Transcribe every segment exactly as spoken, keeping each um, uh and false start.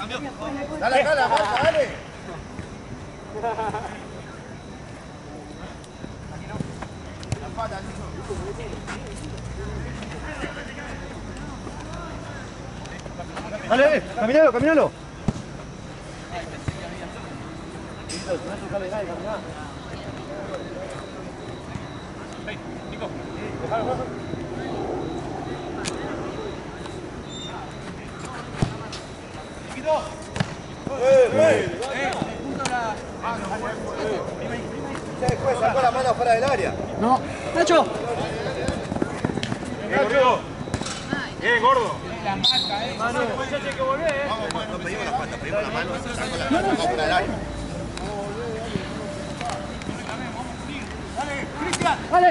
Dale, dale, dale, dale. Dale, caminalo, caminalo. Después sacó la mano fuera del área. No. Nacho. Nacho. Bien, gordo. La marca, eh. Mano, muchacho, hay que volver, eh. Vamos, bueno, no pedimos la falta, pedimos la mano, sacó la mano fuera del área. Dale, Cristian. Dale.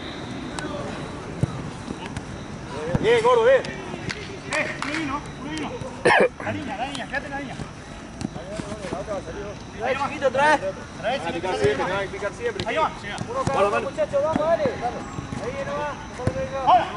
Bien, gordo, bien. Eh, uno vino, uno vino. La niña, la niña, quédate la niña. Trae, chiquito, trae. Trae, Hay que picar siempre, hay que picar siempre. ahí va. Uno cada uno, muchachos, vamos, dale. Ahí no va. Ahora.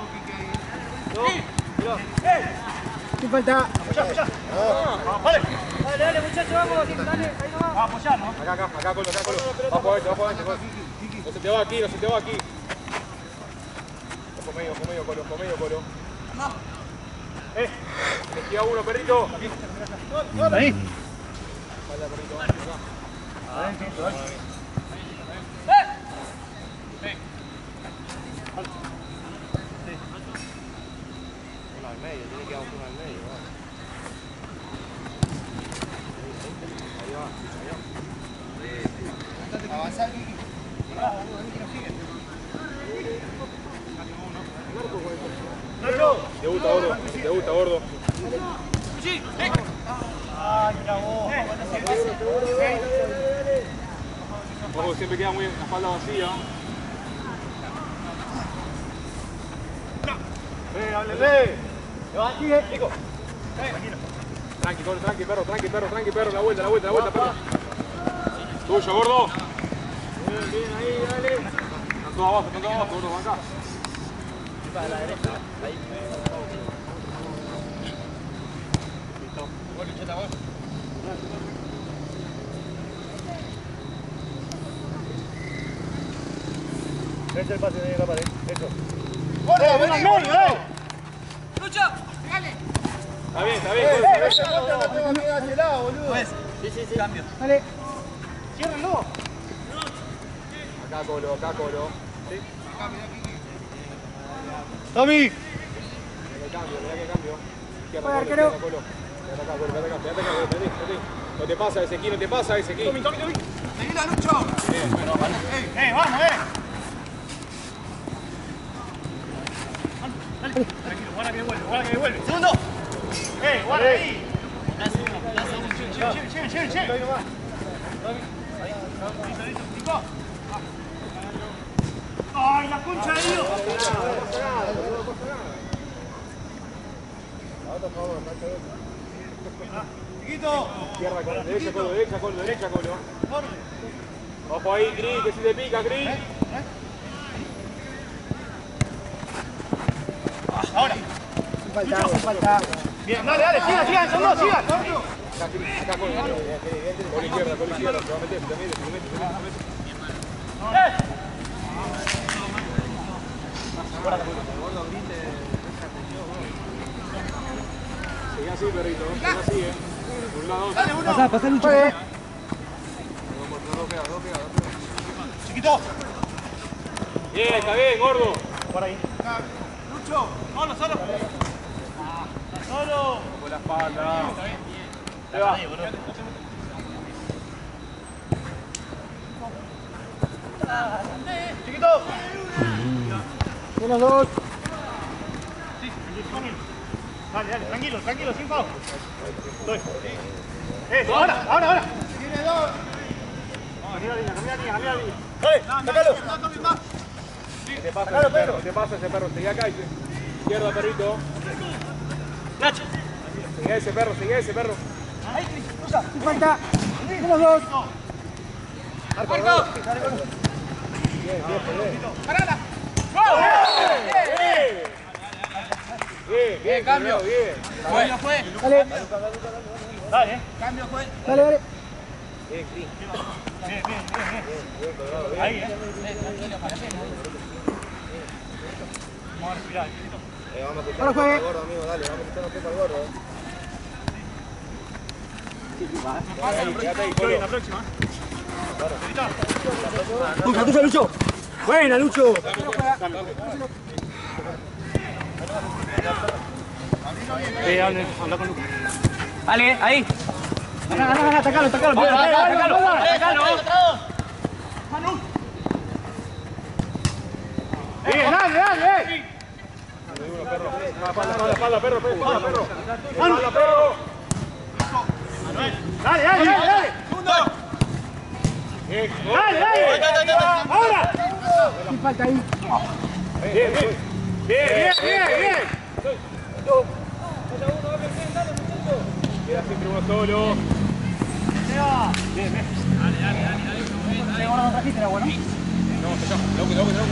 ¿Qué falta? Apoyá, apoyá. Vale. Dale, dale, muchachos, vamos. Dale, ahí no va. Va a apoyar, ¿no? Acá, acá, acá, Colo, acá, Colo. Bajo adentro, bajo adentro. No se te va aquí, no se te va aquí. Ojo medio, ojo medio, Colo, ojo medio, Colo. Eh, te queda uno, perrito. Ahí. Vale, perrito, acá. Uno al medio, tiene que dar uno al medio. Ahí va. Avanzar, Kiki. Te gusta, gordo. Te gusta, gordo. Ay, bravo. Ojo, siempre queda muy la espalda vacía. Eh, háblele. Sigue, chico. Tranqui, Colo, tranqui, perro, tranqui, perro, tranqui, perro. La vuelta, la vuelta, la vuelta, perro. Tuyo, gordo. Bien, bien, ahí, dale. Están todos abajo, están todos abajo, gordo, van acá. Para la derecha. Ahí. Bueno, cheta, vos. Ese es el pase de la pared. Eso. ¡Gordo, ven al medio, eh! Está bien, está bien, Eh, Colo, está bien. esa vuelta la tengo que ir hacia el lado, boludo. Sí, sí, sí. Cambio. Dale. Ciérrenlo. Acá, Colo, acá, Colo. ¿Sí? Tommy. Mirá que cambio, mirá que cambio. Izquierda, Vaya, Colo, arquero. izquierda, Colo. Quédate acá, Colo, quédate acá, quédate acá, Colo, quédate, quédate. No te pasa ese aquí, no te pasa ese aquí. Tommy, Tommy, Tommy. Seguila, Lucho. Bien, bueno, Eh, vamos, eh. Dale, tranquilo, guarda que vuelve, guarda que vuelve. Segundo. Eh, guarda ahí. Lleven, lleven, lleven, lleven. Listo, listo, cinco. ¡Ay, la concha de Dios! Chiquito. izquierda, Colo, derecha, Colo, derecha, Colo, derecha, Colo. Ojo ahí, Cris, que si te pica, Cris. Ahora. Sin falta, sin falta. Bien, dale, dale, sigan, sigan, son dos, sigan. Acá, Cris, acá, Colo. Colo izquierda, Colo izquierda. Se va a meter, se mete, se mete, se mete, se mete. ¡Eh! Sigue así, perrito, sigue así, eh. De un lado, Dale, uno. Pasá, pasá, Lucho. dos pegados, dos pegados. Chiquito. Bien, está bien, gordo. Por ahí. Lucho. Solo, solo. Solo. Con la espalda. Se va. Chiquito. Uno, dos. Sí, dale, dale, tranquilo, tranquilo, sin pausa. Doy. Eso, ahora, ahora, ahora. Tiene dos. Vamos, camina la línea, camina la línea, camina la línea. Dale, sácalo. ¿Qué te pasa ese perro? ¿Qué te pasa ese perro? Sigue acá. Izquierda, perrito. Nacho. Sigue ese perro, sigue ese perro. Ahí, Cris, cruza. Sin falta. Uno, dos. Marco. Bien, bien, bien. ¡Parala! Bien, bien, cambio, bien. Fue, ya fue. Dale. Dale, eh. Cambio, juez. Dale, dale. Bien, bien, bien, bien. Ahí, eh. Tranquilo, para pena. Vamos a respirar. Eh, vamos a escuchar Ahora juegue. al gordo, amigo, dale, vamos a escuchar un poco al gordo. eh. Quédate ahí, Estoy Colo. en la próxima. Tuya, tuya, Lucho. Buena, Lucho. Eh, hable, habla con Lucas. Vale, ahí. Ganá, ganá, ganá, atacalo, atacalo. Atacalo, atacalo. Bien, dale, dale. Espalda, espalda, espalda, perro, perro, espalda, perro. Espalda, perro. Dale, dale, dale, dale. Bien, Dale, dale. Ahora. ¿Qué falta ahí? bien, bien. Bien, bien, bien, bien. Queda siempre uno solo. Bien, bien. Le guardo un ratito, era bueno. No, allá. Loco, loco, loco,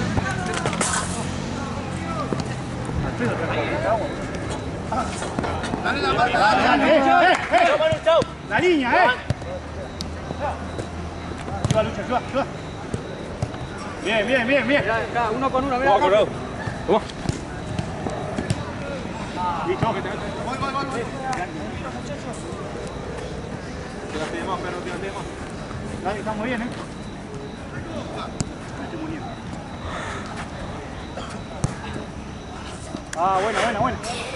Dale la marca, Dale, dale. eh, eh, eh. La línea, eh. Ayuda, Lucho, ayuda, ayuda. Bien, bien, bien, bien. Uno con uno, mira. Vamos, Corrado. Toma. Listo, que te Voy, voy, voy, voy. Tírate más, perro, tírate más. Dale, estamos bien, eh. Ah, buena, buena, buena.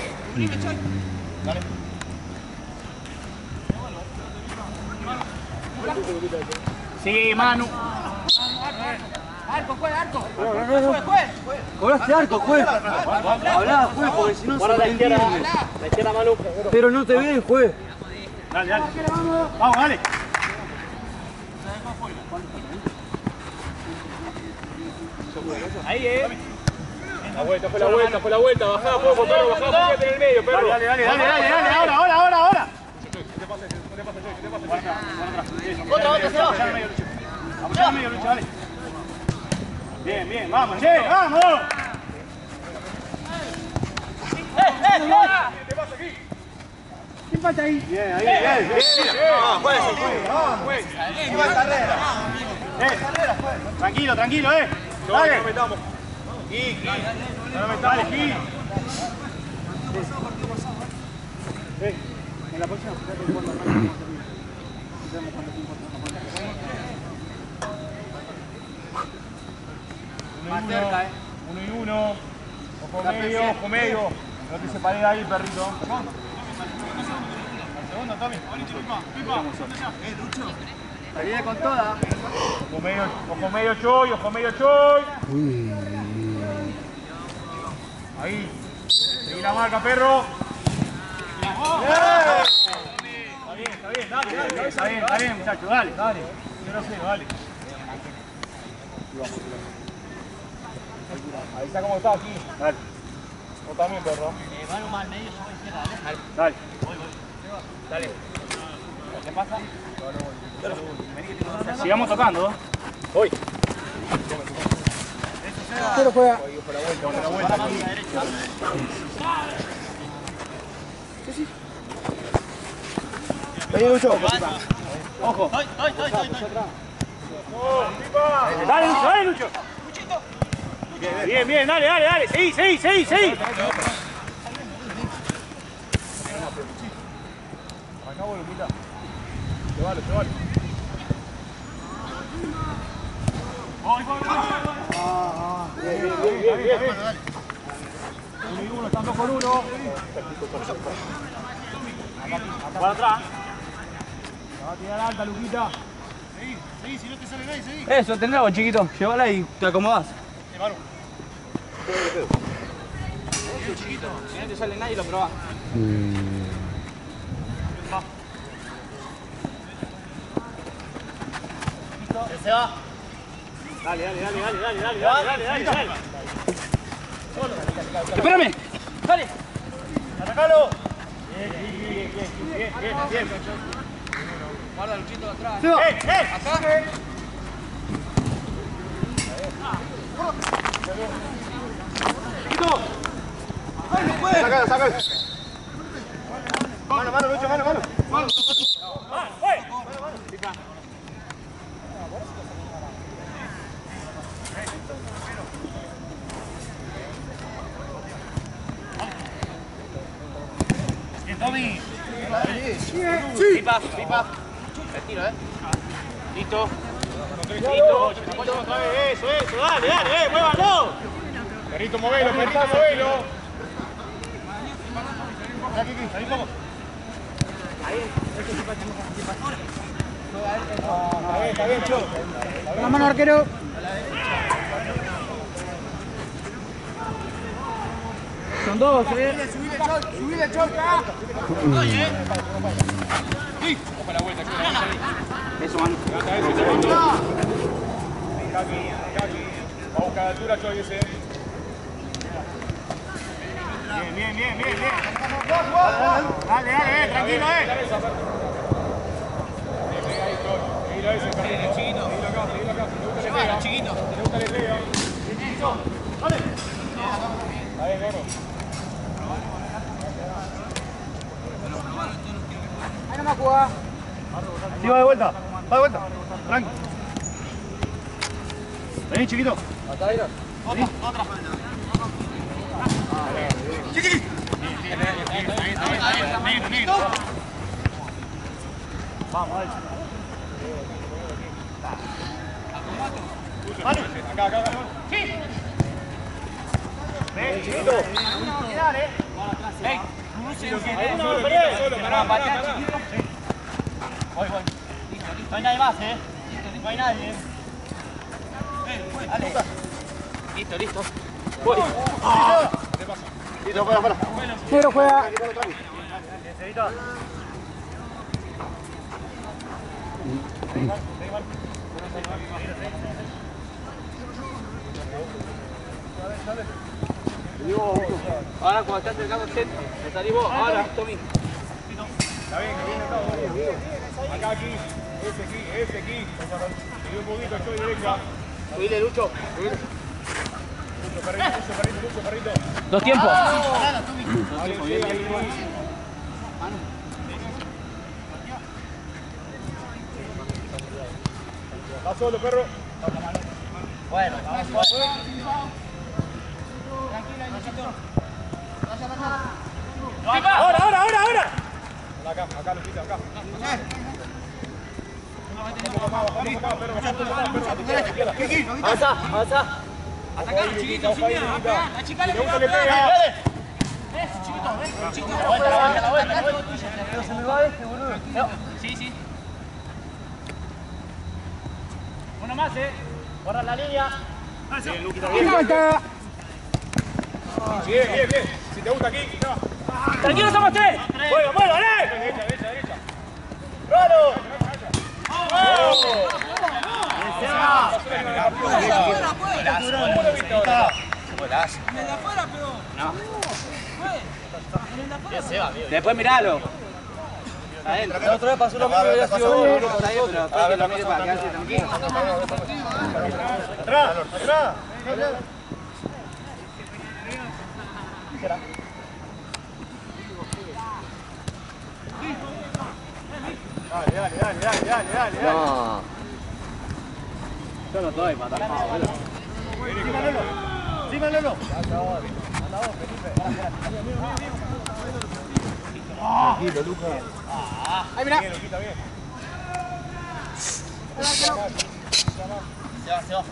Sí, Manu. Arco, juez, arco. Juez, juez, juez. Cobraste arco, juez. Hablá, juez, porque si no se te entiende. La izquierda, Manu. Pero no te ven, juez. Dale, dale. Vamos, dale. Ahí, eh. La vuelta, fue la vuelta, fue la vuelta. Bajá, poco, perro, bajá, ponete en el medio, perro. Dale, dale, dale, dale, dale, ahora, ahora, ahora, ahora. Otra, otra, se va. Apoyá al medio, Lucho. Apoyá al medio, Lucho, dale. Bien, bien, vamos, che, vamos. ¿Qué falta ahí? Bien, ahí, bien, bien. Vamos, juez. Viva carrera. Eh, tranquilo, tranquilo, eh. No, Dale. no metamos. Dale, Gil. Eh, en la próxima, fíjate cuando Más cerca, eh. Uno y uno. Ojo medio, ojo medio. No te separes ahí, perrito. segundo, Tommy. Salí con toda. Ojo medio, ojo medio choy, ojo medio choy. Ahí. Seguí la marca, perro. Está bien, está bien, dale, dale. Está bien, está bien, muchachos, dale, dale. cero cero, dale. Ahí está como está aquí. Dale, Vos también, perro. Mano más al medio, yo voy a izquierda, dale. dale. Dale. ¿Qué pasa? Sigamos tocando. Hoy. Cero juega. Vení, Lucho. Ojo. Estoy, estoy, estoy, estoy, estoy. Dale, Lucho, dale, Lucho. Bien, bien, dale, dale, dale. Sí, sí, sí, sí. Acá, boludita. Se vale, se vale. Bien, bien, bien, bien. Uno y uno, están dos por uno. Para atrás. La va a tirar alta, Luquita. Seguí, seguí, si no te sale nadie, seguí. Eso, tendrá vos, chiquito. Llévala y te acomodás. Eh, Manu. Chiquito. Si no te sale nadie, lo probás. Se va. Dale, dale, dale, dale, dale, dale, dale, dale, dale. Espérame. Dale. Atacalo. Bien, bien, bien, bien, bien, bien. Guarda, Luchito, atrás. ¡Eh, eh! Acá. Sácalo, sácalo. Mano, mano, Lucho, mano, mano. Bien, Tommy. Pipa, pipa. Retiro, eh. Listo. Listo. Apoyo otra vez. Eso, eso. Dale, dale, eh. Muévalo. Perrito, movelo, perrito, movelo. Aquí, aquí. Salí un poco. Está bien, está bien, Cho. La mano, arquero. Son dos, eh. Subile, Chol, subile, Chol. Ojo la vuelta, Cho, la vuelta ahí. Eso, mano. Levanta eso, segundo. Aquí, aquí. Va a buscar altura, Cho, ese. Bien, bien, bien, bien, bien. Dale, dale, eh. Tranquilo, eh. Seguilo ese, perrito. Seguilo acá, seguilo acá. Si te gusta, le pega. Si te gusta, le pega. Dale. Está bien, Gordo. Ahí nomás jugá. Sí, va de vuelta. Va de vuelta. Tranqui. Vení, chiquito. Hasta ahí. Vamos, dale. Manu. Acá, acá, acá. Sí. Ven, chiquito. Quedar, eh. Ven. Ahí solo, solo, solo. Pará, pará, pará. Voy, voy. Listo, listo. No hay nadie más, eh. No hay nadie, eh. Dale. Listo, listo. ¿Qué pasa? Listo, fuera, fuera. Negro juega. Seguito. Ahora cuando estás acercando al centro, te salís vos. Ahora, Tommy. Está bien, que viene acá, vos. Acá, aquí. Ese aquí, ese aquí. Seguí un poquito, estoy derecha. Subile, Lucho. Lucho, perrito, Lucho, perrito, Lucho, perrito. Dos tiempos. Ahí, sí, ahí, ahí. Va solo, perro. Bueno, vamos, vamos. Ahora, ahora, ahora, ahora. Acá, acá, Luchito, acá. Vamos acá, vamos acá, perro, vamos acá, perro, perro. Avanza, avanza. Atacá, chiquito, sin miedo, acá. La chica le pega. Vuelta, la vuelta, la vuelta, la vuelta. Pero se me va este, boludo. Sí, sí. Uno más, eh. Borra la línea. Bien, Luquita, Y bien. falta. Bien, bien, bien. Si te gusta aquí, no. Tranquilo, somos tres. Mueva, mueva, dale. Derecha, derecha, derecha. ¡Rolo! ¿Cómo lo viste ahora? Después miralo. Adentro. La otra vez pasó lo mismo y había sido vos, boludo, por ahí, pero después que lo mire para quedarse tranquilo. Atrás, atrás. Dale, dale, dale, dale, dale, dale. No. Yo no estoy para atrás, boludo. Síganlo. Síganlo. Tranquilo, Lucas. Ahí mirá. Bien, Luquita, bien. Se va, se va.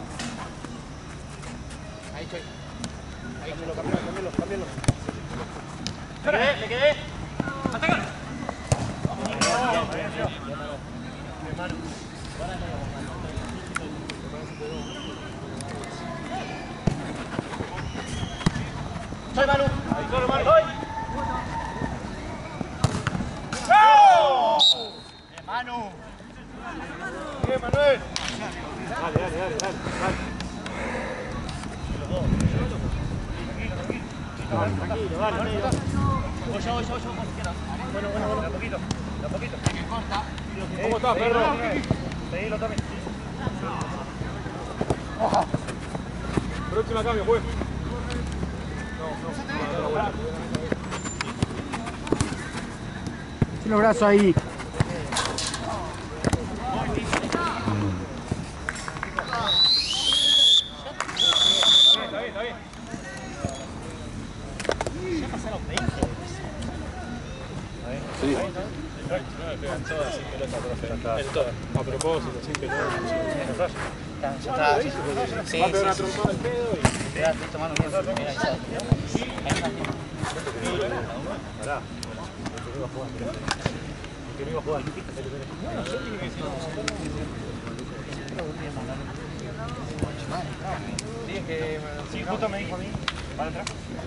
Ahí estoy. Ahí, cambialo, cambialo, cambialo. Me quedé, me quedé. Atácalo. Soy Manu. Soy Manu. Soy. ¡Go! Bien, Manu. Bien, Manuel. Dale, dale, dale, dale. Tranquilo, dale, dale. Voy yo, voy yo, voy yo, como quieras. Bueno, bueno, bueno, de a poquito, de a poquito. ¿Cómo estás, perro? Seguilo también. Próxima cambio, juez. Los brazos ahí. Sí. En todas. A propósito, sin pelota. Ya está. Sí, Va a pegar una sí, trompada al pedo y... Mirá, estoy tomando bien. Mira, ahí está. Ahí está. Pará. El que no iba a jugar. Sí, es que... Sí, justo me dijo a mí. ¿Para entrar?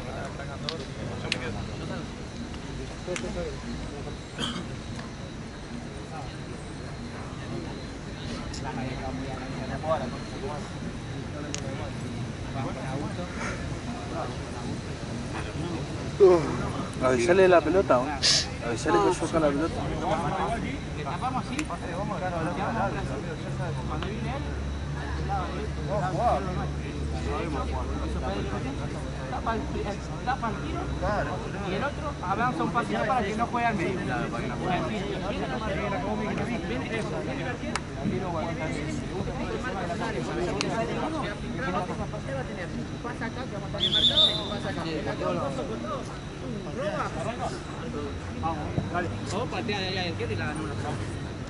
Avisale la pelota, ¿no? Avisale que yo con la pelota. Le tapamos así. Cuando viene él, tapa el, tapa el tiro y el otro avanza un pasito para que no juegue al medio. O patea de allá de izquierda y la ganó una sola.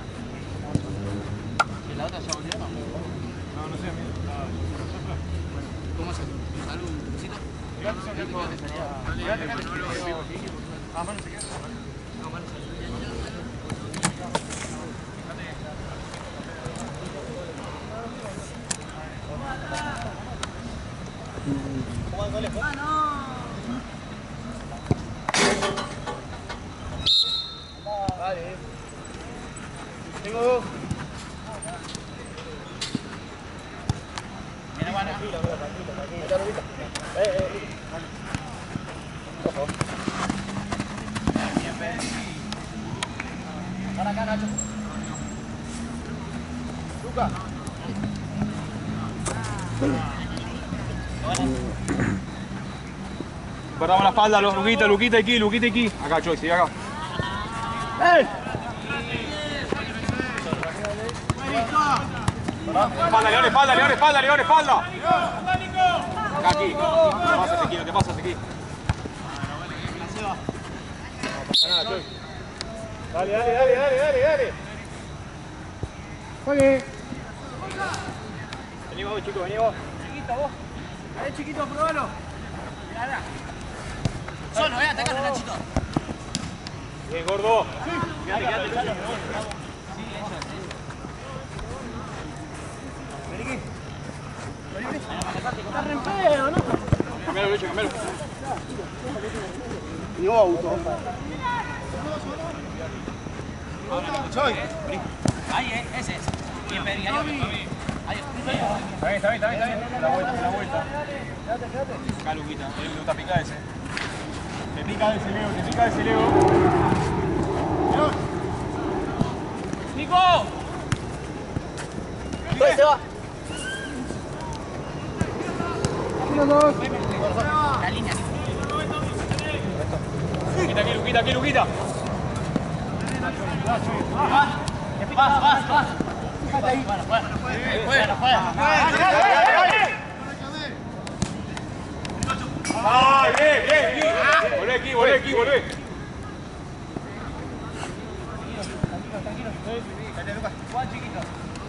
¿Y la otra ya volvió? No, no sé, amigo. ¿Cómo se hace? ¿Algún besito? Ah, mano, se queda. No, mano, se Tengo dos. Viene Juana. Tranquilo, tranquilo, tranquilo. Eh, eh, eh. Ojo. Bien, bien. Ahora acá, Nacho. Luca. Guardamos la espalda, los Luquita, Luquita aquí, Luquita aquí. Acá, Choy, sigue acá. ¡Eh! Espalda, León, espalda, León, espalda, León, espalda. Acá, aquí. ¿Qué pasa, Sequino? ¿Qué pasa, Sequino? No pasa nada, Choy. Dale, dale, dale, dale, dale, dale. Juegue. Vení vos, chicos, vení vos. Chiquito, vos. Dale, chiquito, probalo. Mirá, solo, eh, atacalo, Nachito. Bien, gordo. Dale, quédate, dale. Está re en pedo, ¿no? Cambialo, Lucho, cambialo. Y vos, auto. Ahí, eh, ese es. Bien, Pedri, ahí otro. Ahí, Está bien, está bien, está bien, está bien. La vuelta, la vuelta. Acá, Luquita. A él le gusta picar ese. Te pica ese, Leo, te pica ese, Leo. ¡Nico! ¡Ahí se va! La línea, Luquita aquí, Luquita aquí, Luquita. vas, vas, vas. Fíjate ahí. Bueno, bueno. Bueno, juega. ¡Ah, bien, bien, bien! Volvé aquí, volvé aquí, volvé. Juan, chiquito.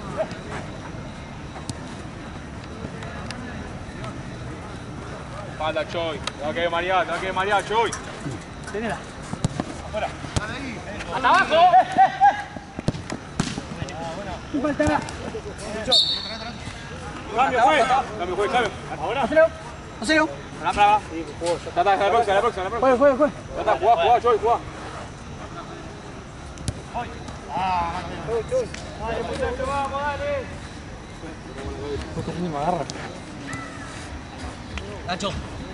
Espalda, Choy. Te va a querer marear, te va a querer marear, Choy. Tenela. Afuera. ¡Hasta abajo! Cambio, juez. Cambio, juez, cambio. Ahora. Hacelo. Pará, pará. Ya está, la próxima, la próxima, la próxima. Juega, juega, juega. Ya está, jugá, jugá, Choy, jugá. Dale, muchacho, vamos, dale. Ni me agarra. Nacho.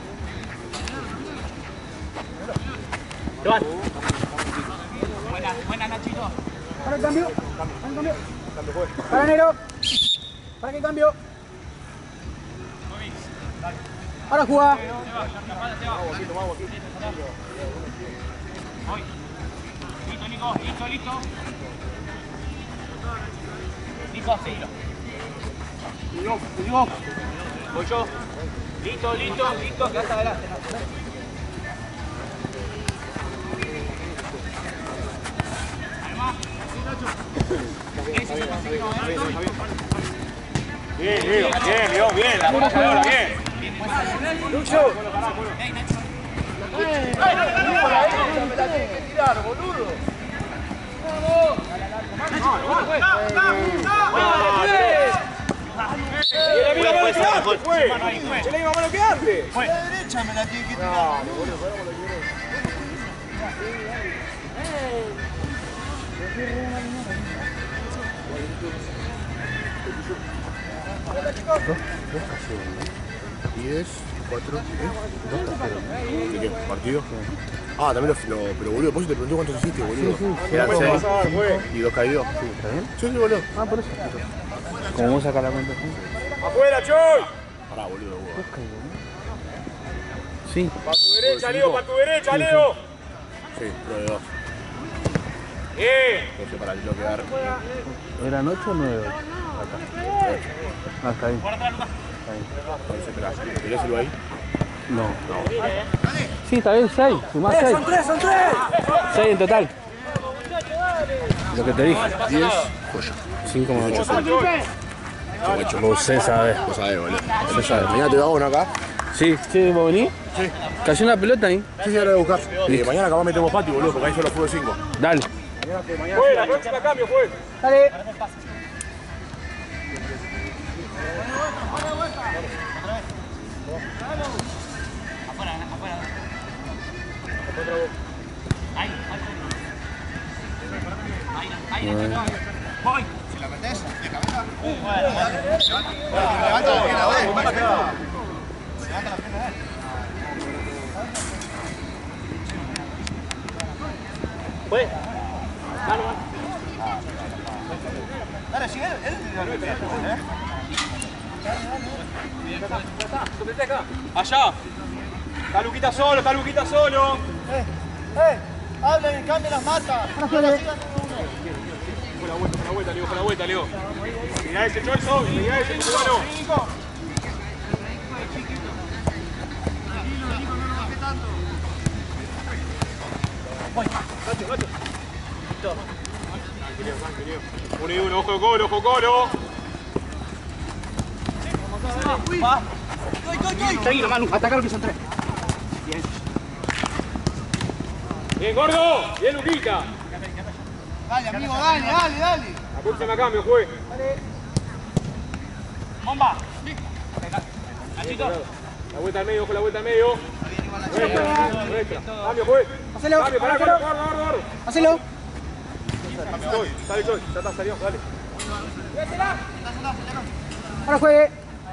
Buena, buena, Nachito. Para el cambio. Para el cambio. Para Nero. Para que cambio. Ahora juega. Listo, Nico, listo, listo. Nico, seguilo. Voy yo. Listo, listo, listo, que hasta adelante. Bien, bien, bien, León, bien, la bola ahora, bien. Lucho. Me la tiene que tirar, boludo. ¡Es la misma mano que antes, fue! ¡Es la misma mano que antes! La derecha me la tiene que tirar. diez, cuatro, dos cajeros. ¿De qué? ¿Partido? Ah, también lo, lo pero boludo, vos te pregunté cuántos hiciste, boludo. Sí, sí. Era seis. Y dos caídos. Sí, ¿está bien? Sí, sí, boludo. Ah, por eso. ¿Cómo vos sacás la cuenta? ¡Afuera, Choy! Pará, boludo, boludo. Sí. ¡Para tu derecha, Leo! ¡Para tu derecha, Leo! Sí, lo de dos. ¡Bien! Entonces para el bloquear. ¿Eran ocho o nueve? Acá. Ah, está bien. Está bien. Entonces, esperá, ¿queréselo ahí? No. Sí, está bien, seis. Sumás seis. Son tres, son tres. seis en total. Lo que te dije. diez, joya. cinco más ocho. ocho. Vos sabés. Lo sabés, boludo. Lo sabés. Mañana te hago uno acá. Sí, sí, ¿vos venís? Sí. Cayó una pelota ahí. Sí, sí, ahora voy a buscar. Eh, mañana acá metemos patio, boludo, porque ahí solo fútbol cinco. Dale. ¡Fue! ¡La próxima cambio, fue! Dale. Si la metés, de cabeza. Levanta la pierna, güey. Levanta la pierna. Fue. Dale, sigue él. ¡Allá! ¡Está Luquita solo! ¡Está Luquita solo! Eh, eh. Hablen, cambien las marcas. Fue la vuelta, fue la vuelta, Leo, fue la vuelta, Leo. Mirá ese Cholso, mirá ese cubano. Nacho, Nacho. Tranquilo, tranquilo. Uno y uno, ojo Colo, ojo Colo. Tranquilo, Manu, atacar que son tres. Bien, gordo. Bien, Luquita. Dale, amigo, dale, dale, dale. La próxima cambio, fue. Bomba. Nachito. La vuelta al medio, ojo la vuelta al medio. Nuestra, nuestra. Cambio, fue. Hacelo. Cambio, pará, gordo, gordo, gordo, gordo. Hacelo. Choy, sale Choy, ya está, salió, dale. Ahora juegue.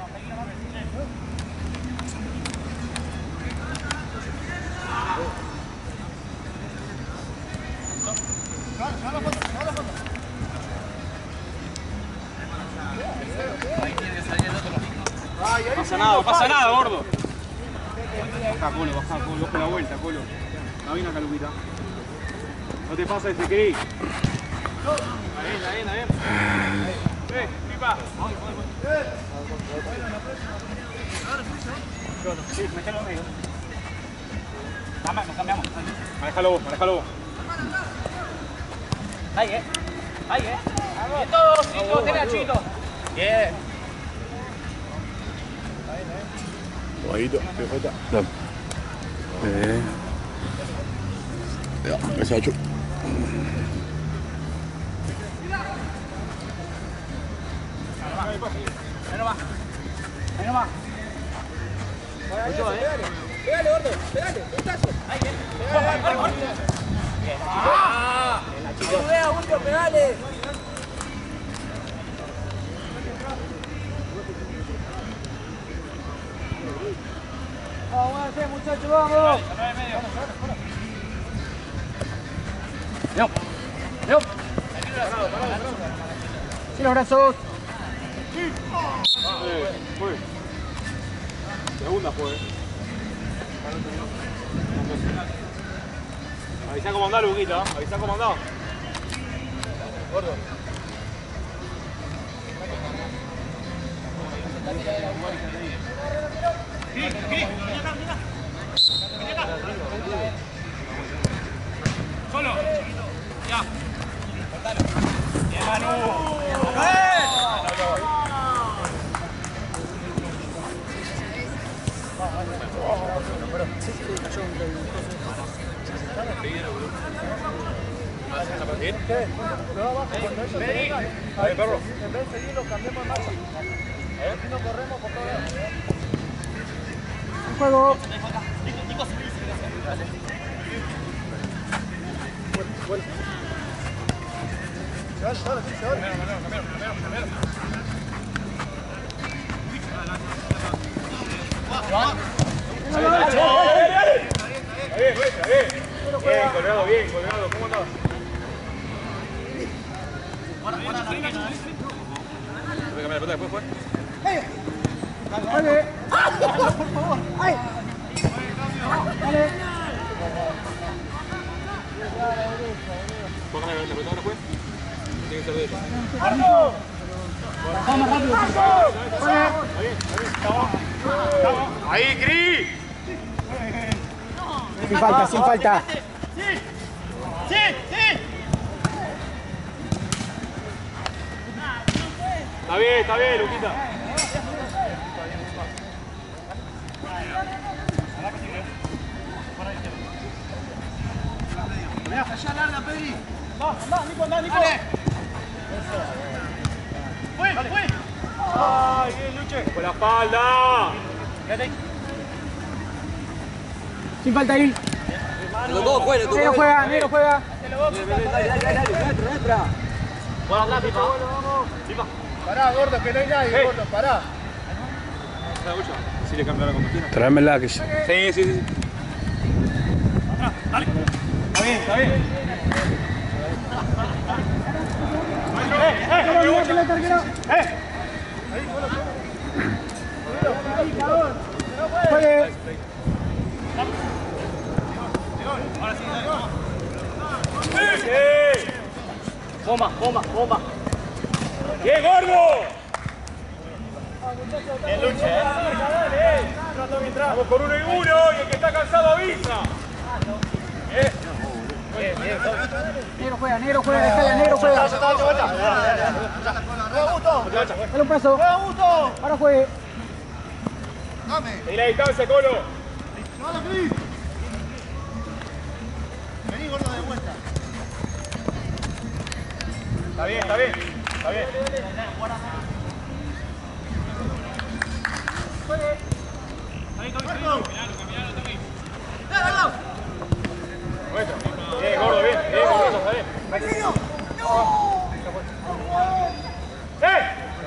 No pasa nada, no pasa nada, gordo. Baja, Colo, baja, Colo, ojo la vuelta, Colo. No vino acá, Luquita. No te pases, te querí. Ahí, ahí, ahí. Eh, pipa. Sí, metelo en medio. Nos cambiamos. Manejalo vos, manejalo vos. Ahí, eh. Ahí, eh. Bien todos, sí, todos tenés Chito. Bien. Bajito, ¿qué falta? Eh. Ya, ese ocho. Ahí nomás. Ahí nomás. Pégale, gordo. Pégale. Puntazo. Ahí, bien. ¡Ah! No vea, Julio, pegale. Vamos a hacer, muchachos, vamos. Leo. Leo. Sin los brazos. Eh, fue. Segunda fue. Avisá cómo andá, Luquita. Avisá cómo andá. Gordo. Solo. Ya. Ahí, perro. En vez de seguirlo, cambiamos de marcha. Así no corremos por todo lado. Un juego. Se va, se va, se va. Bien, bien, bien, colgado, bien, colgado, ¿cómo andás? Voy a cambiar la pelota después, pues. Dale. Por favor. ¡Ay! Dale. ¿Puedo cambiar la pelota ahora, pues? Tiene que ser de ella. Vamos rápido. ¡Ahí, Cris! Sin falta, sin falta. ¡Sí! ¡Sí! Está bien, está bien, Luquita. Allá larga, Pedri. ¡Va, anda, Nico, anda, Nico! ¡Fue, fue! ¡Ay, bien, Luche! ¡Con la espalda! Sin falta ahí. Los dos fuera, los Negro juega, negro juega. Dale, dale, dale, entra, entra. ¡Por atrás, Pipa! ¡Pipa! Pará, gordo, que no hay nadie, Hey. gordo, pará. Sí, le cambio la combustión. Tráemela que sí. Sí, sí, sí. Dale. Está bien, está bien. Quiero mirar que le carguero. Juegue. ¡Sí! Bomba, bomba, bomba. ¡Bien, gordo! Bien, Luche, eh. Vamos con uno y uno, y el que está cansado avisa. Bien. Negro juega, negro juega, dejala, negro juega. Dale un paso. Ahora juegue. Y la distancia, Colo. Vení, gordo, de vuelta. Está bien, está bien. Está bien. Muestra. Bien, gordo, bien. Bien, gordo, está bien. ¡Eh!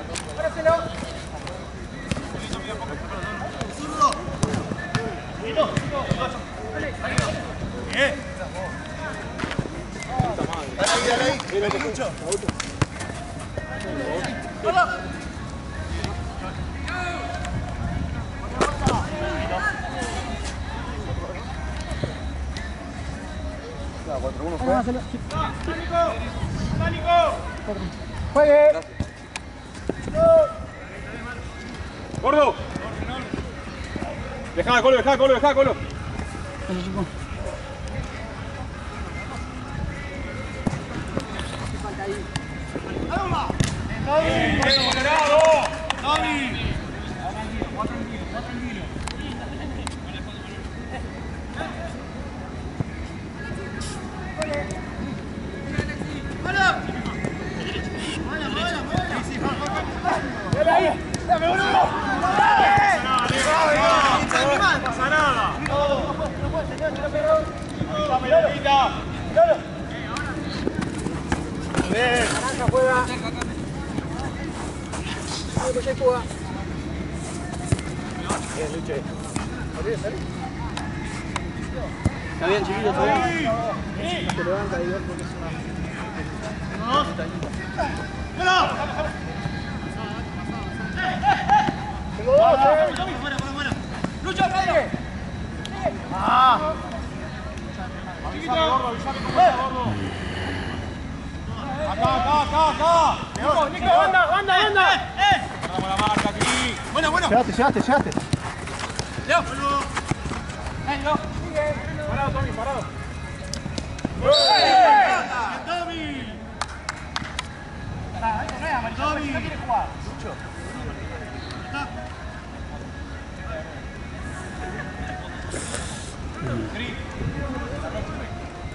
Dale ahí, Lucho. Vamos a hacerlo. ¡Pánico! Juegue. ¡Gordo! Dejá, Colo, dejá, Colo, dejá, Colo. ¡Bien, Colorado! No pasa nada. Dame la vida. Bien. Naranja juega. Negro ya juega. Bien, Luche. Salí, salí. Está bien, chiquillos, está bien. Se levanta y ve porque es una. Tengo dos, eh. ¡Lucha, Pedro! Ah. Avisame, gordo, avisame cómo está, gordo. Acá, acá, acá, acá. Nico, Nico, banda, banda, banda. Vamos la marca aquí. Bueno, bueno. Llegaste, llegaste, llegaste. Parado, Tommy, parado.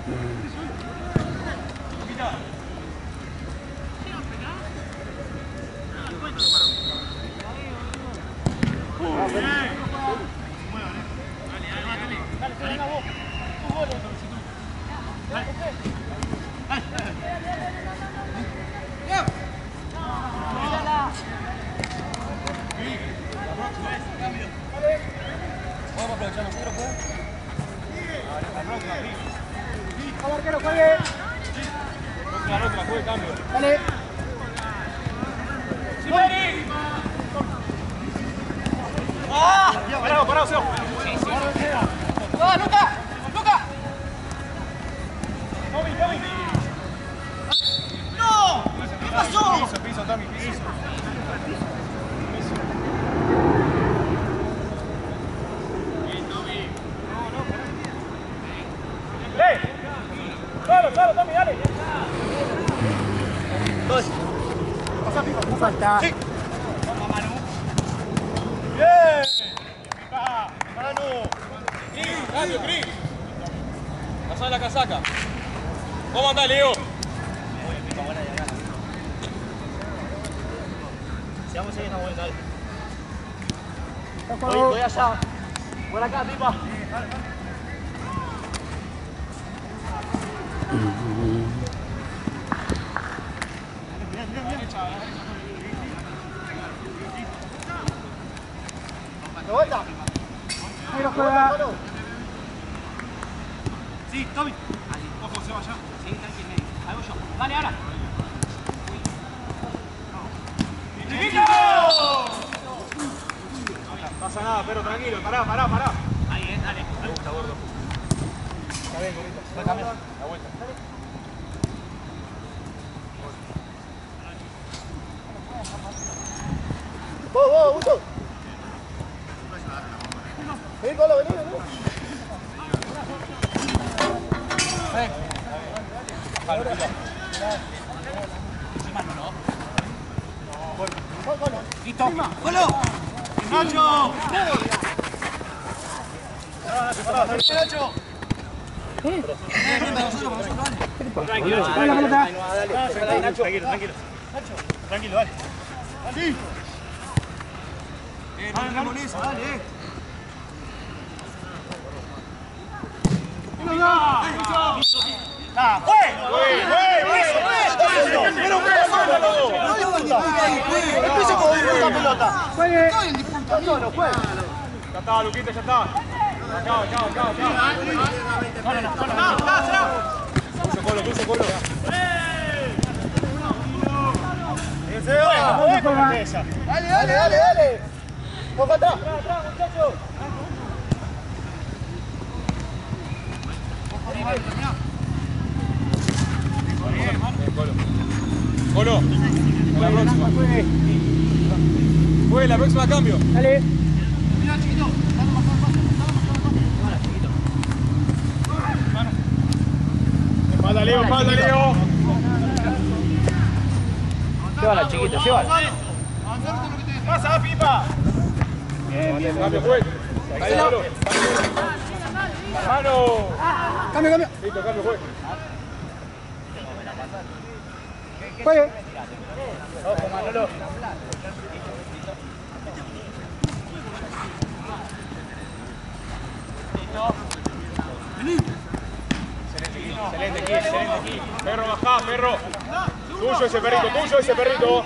Vamos, arquero, juegue. Otra, otra, juegue cambio. Dale. Parado, parado, Seo. ¡No, Luca! ¡Luca! Tommy, Tommy. ¡No! ¿Qué pasó? Piso, piso, Tommy, piso. ¡Solo, solo, Tommy, dale! Pasa, Pipa. Falta. Sí. ¡Bien! ¡Pipa! ¡Manu! Cris, cambio, Cris. Pasá la casaca. ¿Cómo andás, Leo? Si vamos a seguir una vuelta, dale. Ojo. Voy, voy allá. Por acá, Pipa. De vuelta. Ahí lo juega. Sí, Tommy. Ojo, se vaya. Sí, tranquilo. Hago yo. Dale, ahora. ¡Chiquito! No pasa nada, pero tranquilo. Pará, pará, pará. Ahí, eh, dale. Me gusta, gordo. Está bien, gordito. Voy a cambiar. La vuelta. Vos, vos, Gusto. Vení, Colo, vení, vení. Listo. ¡Golo! ¡Nacho! ¡Nacho! Tranquilo, dale la pelota. Tranquilo, tranquilo. Tranquilo, dale. Sí. Eh, no entramos en eso, dale, eh. ¡Ah, fue! ¡Fue, fue! ¡Pero Juegue. Ya está, Luquita, ya está. Chao, chao, chao, chao. Tuyo, Colo, tuyo, Colo. Dale, dale, dale, dale. Poco atrás. Colo. Colo, a la próxima. Fue la próxima cambio. Dale. Espalda, Leo, espalda, Leo. Llévala, chiquito, llévala. ¡Pasa, Pipa! Cambio, juez. Ahí, Colo. Mano. Cambio, cambio. Listo, cambio, juez. Juegue. Ojo, Manolo. Excelente aquí, excelente aquí. Perro, bajá, perro. Tuyo ese perrito, tuyo ese perrito.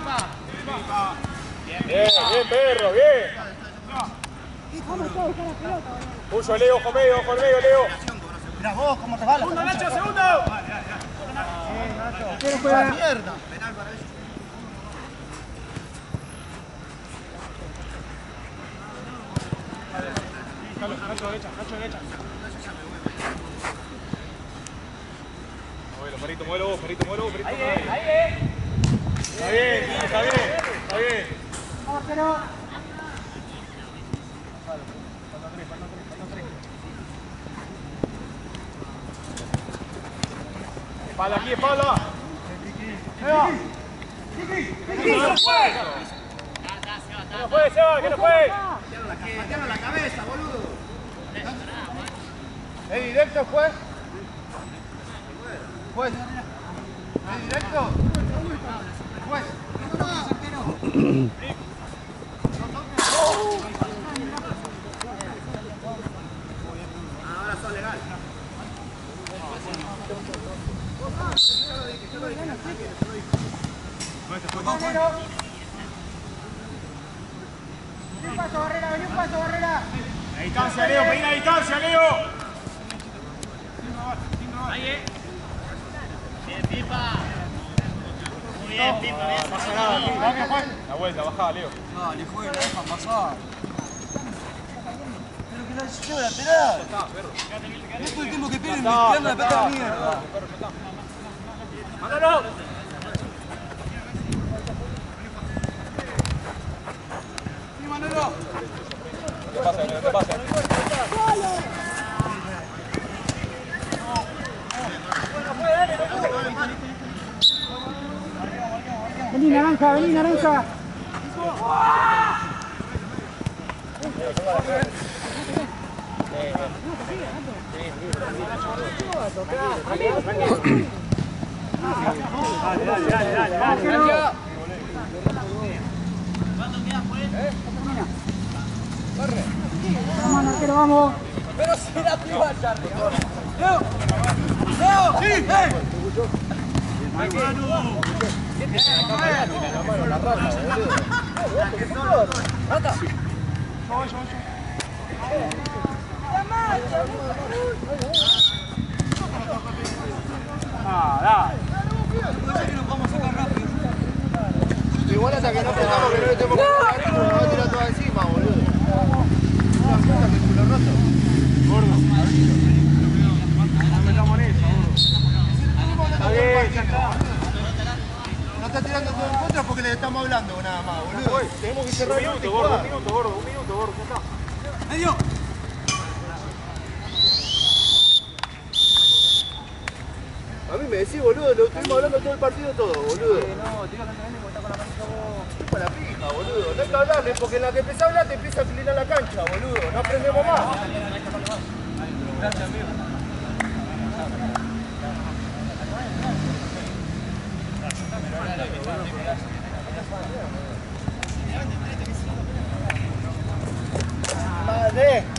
Bien, bien, perro, bien. Tuyo, Leo, ojo medio, ojo medio, Leo. Mirá vos cómo te va la ¡Segundo, Nacho, segundo! Quiero jugar. Nacho derecha, Nacho derecha. Muévelo, perrito, muévelo vos, perrito, muévelo vos, perrito. Ahí, eh, ahí, eh. Está bien, está bien, está bien. Vamos, arquero. Espalda aquí, espalda. ¡Que no puede, Seba, que no puede! ¿Es directo, juez? Juez. ¿Es directo? Juez. Ahora son legal. Vení un paso, Barrera, vení un paso, Barrera. A distancia, Leo, pedí la distancia, Leo. Ahí, eh. Bien, Pipa. Muy bien, Pipa, bien. No pasa nada, Pipa. La vuelta, bajá, Leo. Dale, juega, la dejan pasar. Pero que la lleva lateral. Ya está, perro. No todo el tiempo que peguen, me tiran la pata de mierda. ¡Mándalo! Sí, Manolo. ¿Qué pasa, Leo? ¿Qué pasa? Vení, naranja, vení, naranja. Dale, dale, dale, dale, dale. Vamos, arquero, vamos. Pero si la piba allá. Leo. Leo. Sí. ¡Eh! ¡Rata! Ah, dale. Igual hasta que no pensamos que no le tenemos que pegar esto, nos va a tirar todo encima, boludo. Una puta que culo roto. Gordo. No metamos en eso, gordo. Está bien, ya está. No está tirando todo en contra porque le estamos hablando nada más, boludo. Tenemos que cerrar Un el minuto, y gordo, jugar. un minuto, gordo, un minuto, gordo, ya está. ¡Medio! A mí me decís, boludo, lo estuvimos hablando todo el partido todo, boludo. No, te iba a cantar bien porque está con la manita vos. Para la pija, boludo. No hay que hablarle porque en la que empieza a hablar te empieza a inclinar la cancha, boludo. No aprendemos más. Gracias, amigo. Madre.